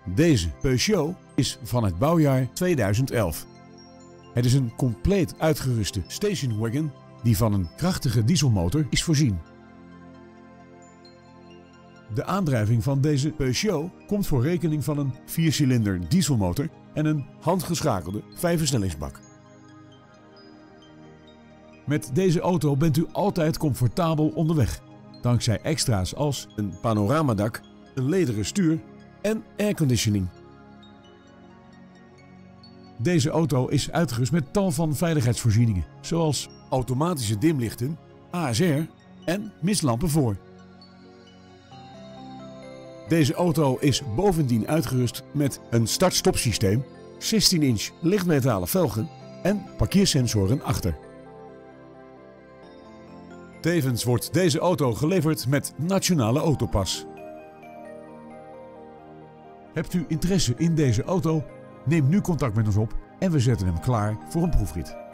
Deze Peugeot is van het bouwjaar 2011. Het is een compleet uitgeruste stationwagon die van een krachtige dieselmotor is voorzien. De aandrijving van deze Peugeot komt voor rekening van een 4-cilinder dieselmotor en een handgeschakelde 5-versnellingsbak. Met deze auto bent u altijd comfortabel onderweg, dankzij extra's als een panoramadak, een lederen stuur en airconditioning. Deze auto is uitgerust met tal van veiligheidsvoorzieningen, zoals automatische dimlichten, ASR en mistlampen voor. Deze auto is bovendien uitgerust met een start-stop systeem, 16-inch lichtmetalen velgen en parkeersensoren achter. Tevens wordt deze auto geleverd met Nationale Autopas. Hebt u interesse in deze auto? Neem nu contact met ons op en we zetten hem klaar voor een proefrit.